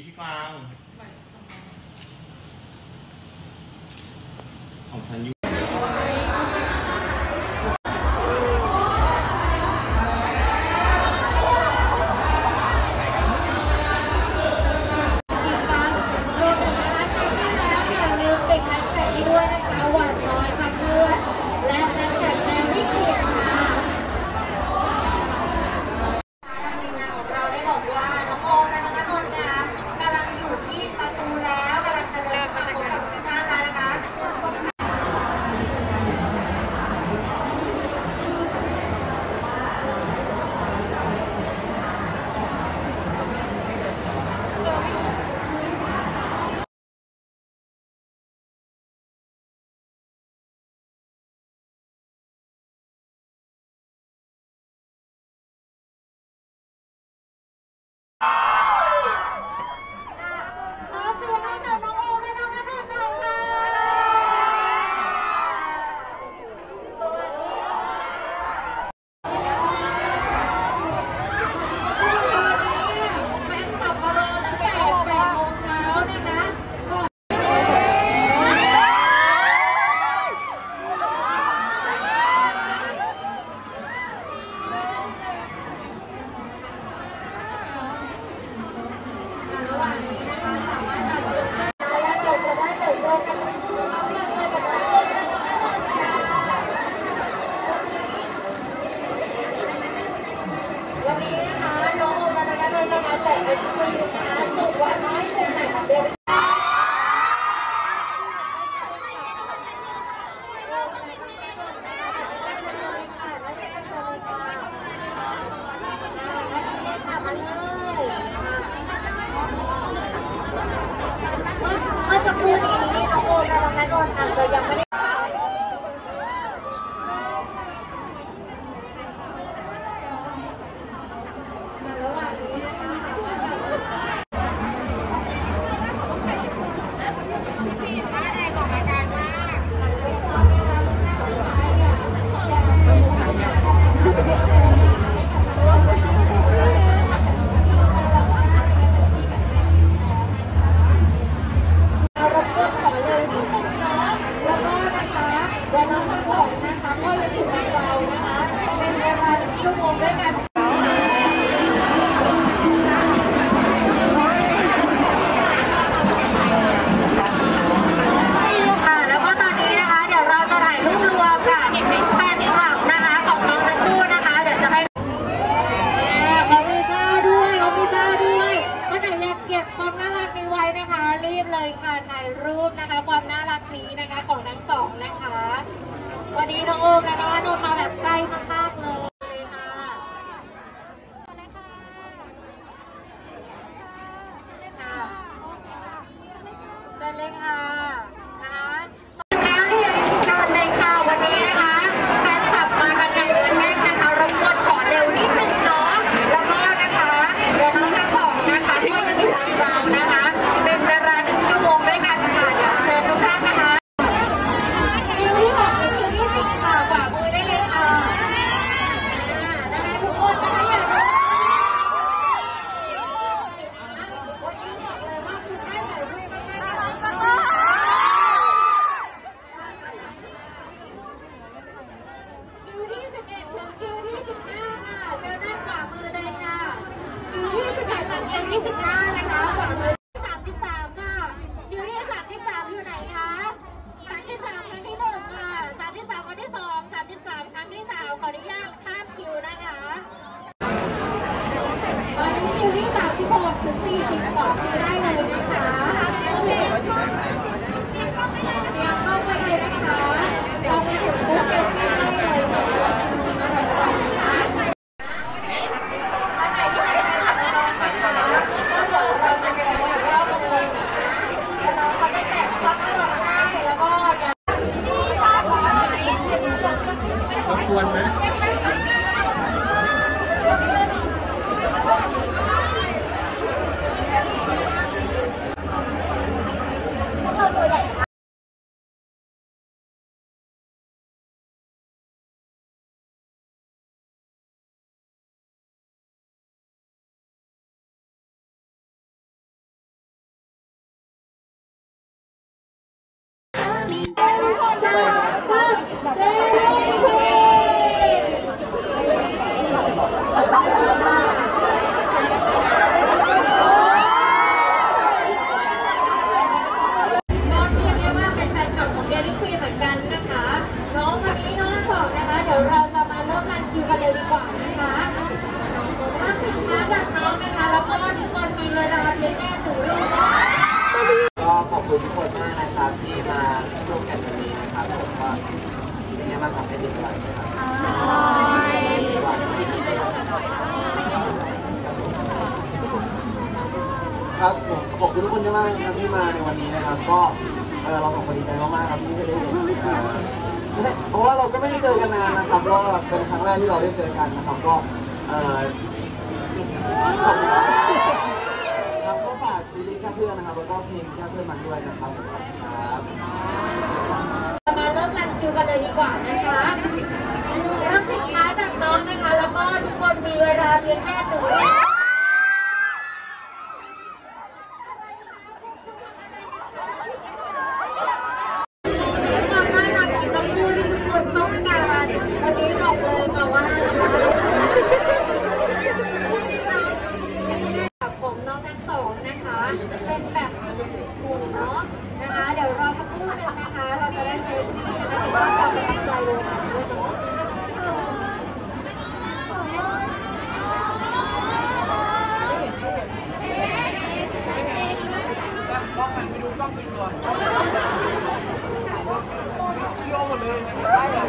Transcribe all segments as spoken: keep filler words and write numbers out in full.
พี่กวางของฉันอยู่รีบเลยค่ะถ่ายรูปนะคะความน่ารักนี้นะคะของทั้งสองนะคะวันนี้น้องโอมและน้องอนุมาแบบใกล้มากๆเลยค่ะเชิญเลยค่ะนะคะแล้วเรียนเชิญเลยค่ะวันนี้นะคะแฟนคลับมากันอย่างเยอะแยะนะคะรบกวนขอเร็วนิดนึงเนาะแล้วก็นะคะเดี๋ยวน้องทั้งสองนะคะก็จะอยู่กับเรานะคะเป็นเวลาหนึ่งชั่วโมงด้วยกันค่ะเดี๋ยวเชิญทุกท่านนะคะคิวที่หกถึงคิวที่สิบค่ะขวามือได้เลยค่ะนะคะทุกคนนะคะอย่าวันนี้บอกเลยว่าคุณได้ถ่ายรูปมากๆนะคะครับผมขอบคุณทุกคนมากนะครับที่มาในวันนี้นะครับก็เออเราสองคนดีใจมากๆครับที่ได้เห็นเพราะว่าเราก็ไม่ได้เจอกันนานนะครับก็เป็นครั้งแรกที่เราได้เจอกันนะครับก็เออขอบคุณครับก็ฝากซีรีส์แค่เพื่อนนะครับแล้วก็เพลงแค่เพื่อนมันด้วยนะครับครับมาเริ่มรันคิวกันเลยดีกว่านะคะเริ่มสินค้าจากน้องนะคะแล้วก็ทุกคนมีเวลาเพียงแค่หนึ่งผมน้องทั้งสองนะคะเป็นแบบกลุ่มเนาะนะคะเดี๋ยวรอสักครู่นึงนะคะเราจะได้เจอที่นะคะว่าเราไม่ตั้งใจเลยค่ะด้วยเนาะกล้องหันไปดูกล้องติดตัววิดีโอหมดเลยได้เหรอ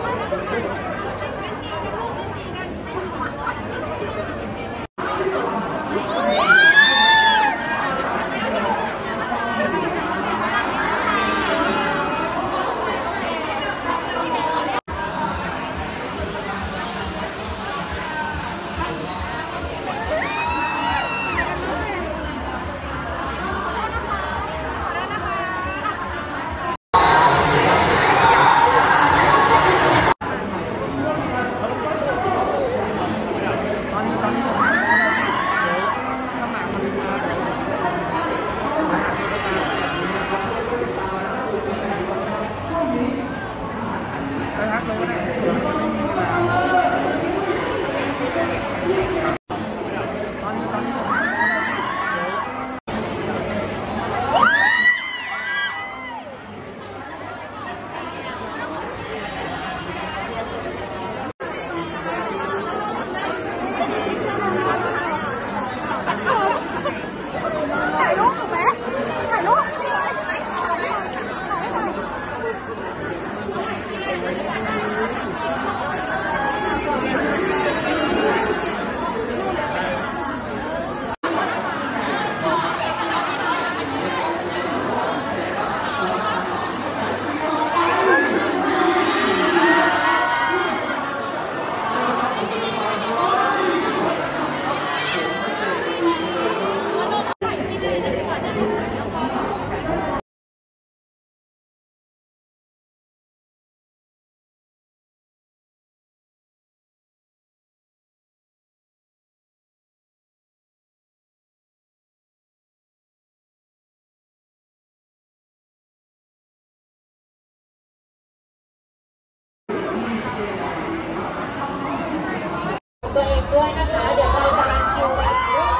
ตัวเองด้วยนะคะเดี๋ยวเราจะรันคิวกัน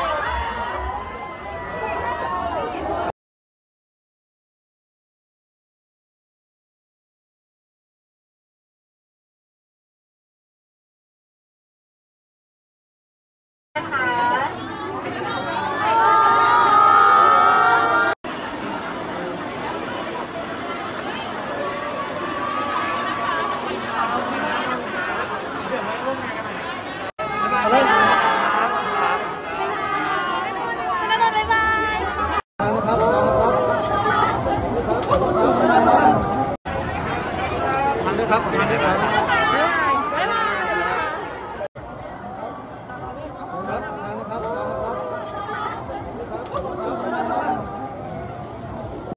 นะคะครับทานด้วยครับ